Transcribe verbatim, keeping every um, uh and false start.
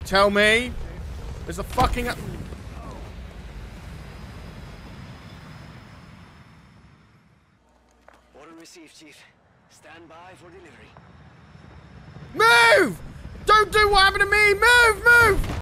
tell me. There's a fucking... Order received, Chief. Stand by for delivery. Move! Don't do what happened to me! Move! Move!